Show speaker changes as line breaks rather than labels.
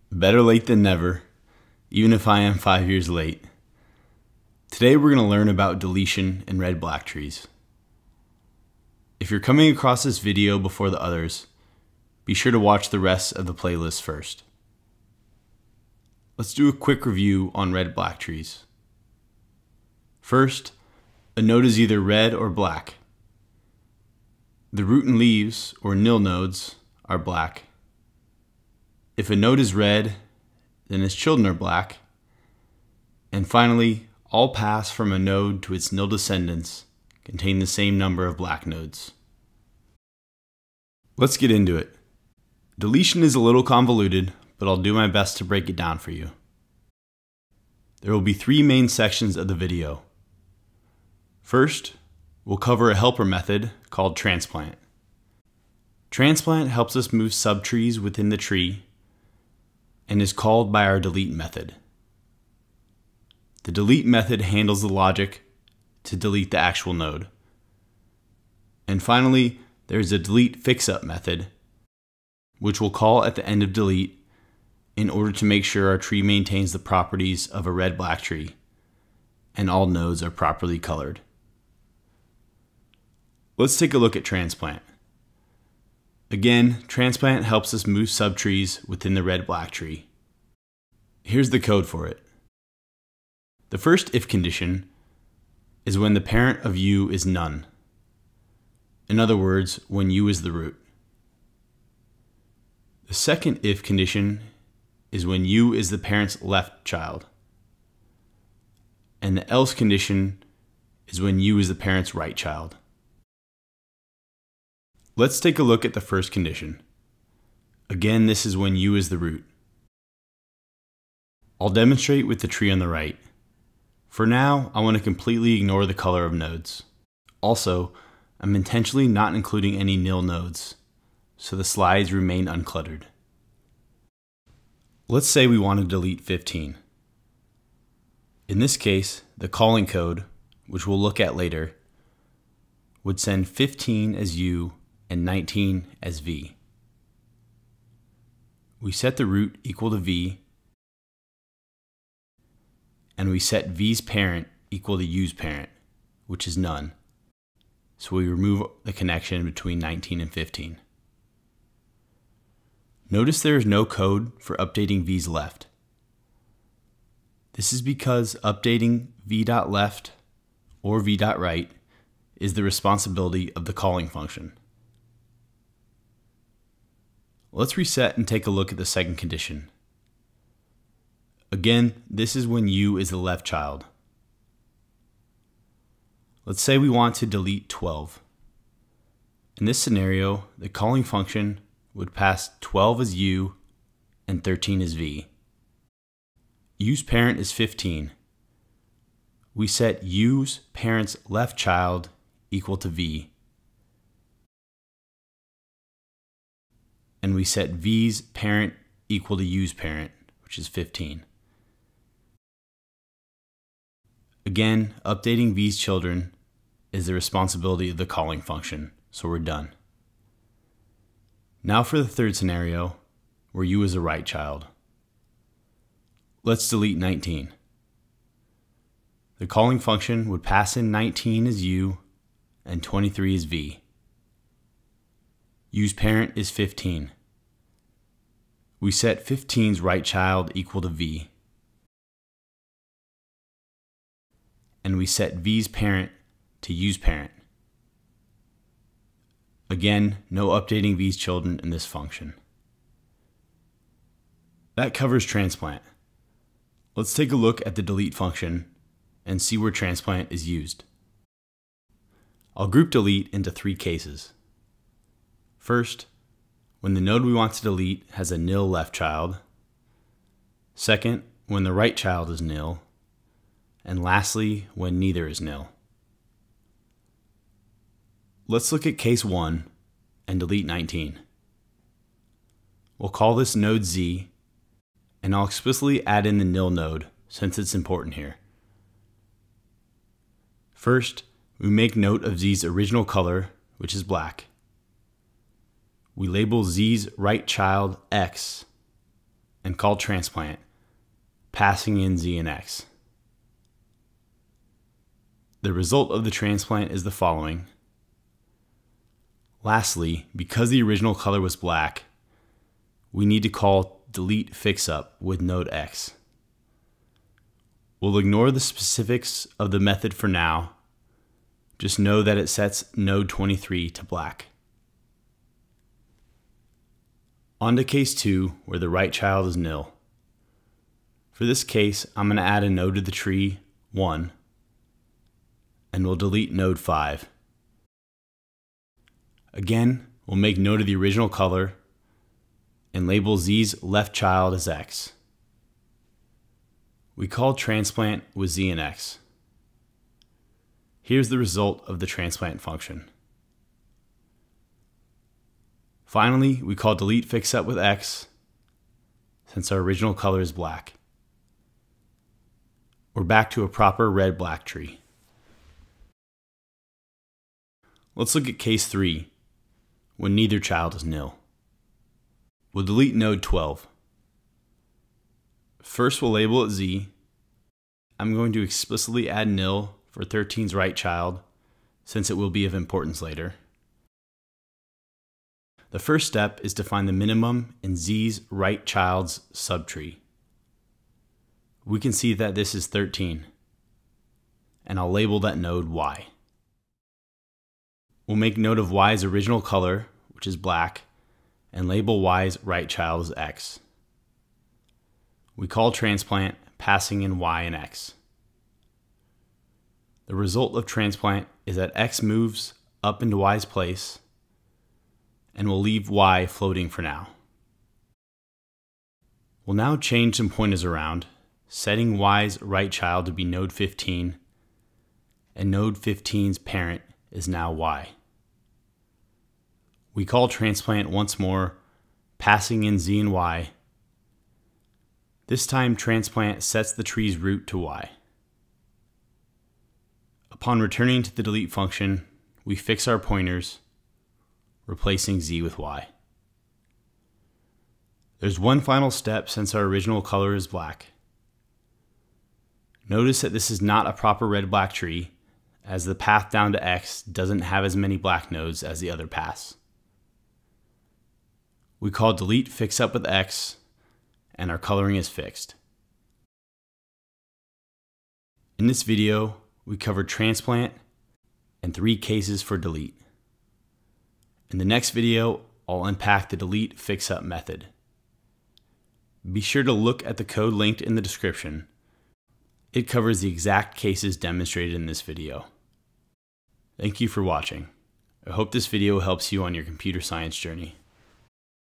Better late than never, even if I am 5 years late. Today we're going to learn about deletion in red-black trees. If you're coming across this video before the others, be sure to watch the rest of the playlist first. Let's do a quick review on red-black trees. First, a node is either red or black. The root and leaves, or nil nodes, are black. If a node is red, then its children are black. And finally, all paths from a node to its nil descendants contain the same number of black nodes. Let's get into it. Deletion is a little convoluted, but I'll do my best to break it down for you. There will be 3 main sections of the video. First, we'll cover a helper method called transplant. Transplant helps us move subtrees within the tree and is called by our delete method. The delete method handles the logic to delete the actual node. And finally, there's a delete fix-up method, which we'll call at the end of delete in order to make sure our tree maintains the properties of a red-black tree and all nodes are properly colored. Let's take a look at transplant. Again, transplant helps us move subtrees within the red-black tree. Here's the code for it. The first if condition is when the parent of u is none. In other words, when u is the root. The second if condition is when u is the parent's left child. And the else condition is when u is the parent's right child. Let's take a look at the first condition. Again, this is when u is the root. I'll demonstrate with the tree on the right. For now, I want to completely ignore the color of nodes. Also, I'm intentionally not including any nil nodes, so the slides remain uncluttered. Let's say we want to delete 15. In this case, the calling code, which we'll look at later, would send 15 as u and 19 as v. We set the root equal to v, and we set v's parent equal to u's parent, which is none. So we remove the connection between 19 and 15. Notice there is no code for updating v's left. This is because updating v.left or v.right is the responsibility of the calling function. Let's reset and take a look at the second condition. Again, this is when u is the left child. Let's say we want to delete 12. In this scenario, the calling function would pass 12 as u and 13 as v. u's parent is 15. We set u's parent's left child equal to v. And we set v's parent equal to u's parent, which is 15. Again, updating v's children is the responsibility of the calling function, so we're done. Now for the third scenario, where u is a right child. Let's delete 19. The calling function would pass in 19 as u and 23 as v. u's parent is 15. We set 15's right child equal to v. And we set v's parent to u's parent. Again, no updating v's children in this function. That covers transplant. Let's take a look at the delete function and see where transplant is used. I'll group delete into 3 cases. First, when the node we want to delete has a nil left child. Second, when the right child is nil. And lastly, when neither is nil. Let's look at case 1 and delete 19. We'll call this node z, and I'll explicitly add in the nil node since it's important here. First, we make note of z's original color, which is black. We label z's right child x, and call transplant, passing in Z and X. The result of the transplant is the following. Lastly, because the original color was black, we need to call delete fixup with node X. We'll ignore the specifics of the method for now. Just know that it sets node 23 to black. On to case 2, where the right child is nil. For this case, I'm going to add a node to the tree, 1, and we'll delete node 5. Again, we'll make note of the original color and label Z's left child as X. We call transplant with Z and X. Here's the result of the transplant function. Finally, we call delete fixup with X, since our original color is black. We're back to a proper red-black tree. Let's look at case 3, when neither child is nil. We'll delete node 12. First, we'll label it Z. I'm going to explicitly add nil for 13's right child, since it will be of importance later. The first step is to find the minimum in Z's right child's subtree. We can see that this is 13, and I'll label that node Y. We'll make note of Y's original color, which is black, and label Y's right child as X. We call transplant, passing in Y and X. The result of transplant is that X moves up into Y's place, and we'll leave Y floating for now. We'll now change some pointers around, setting Y's right child to be node 15, and node 15's parent is now Y. We call transplant once more, passing in Z and Y. This time transplant sets the tree's root to Y. Upon returning to the delete function, we fix our pointers, replacing Z with Y. There's one final step since our original color is black. Notice that this is not a proper red-black tree, as the path down to X doesn't have as many black nodes as the other paths. We call delete fixup with X, and our coloring is fixed. In this video, we covered transplant and 3 cases for delete. In the next video, I'll unpack the delete fixup method. Be sure to look at the code linked in the description. It covers the exact cases demonstrated in this video. Thank you for watching. I hope this video helps you on your computer science journey.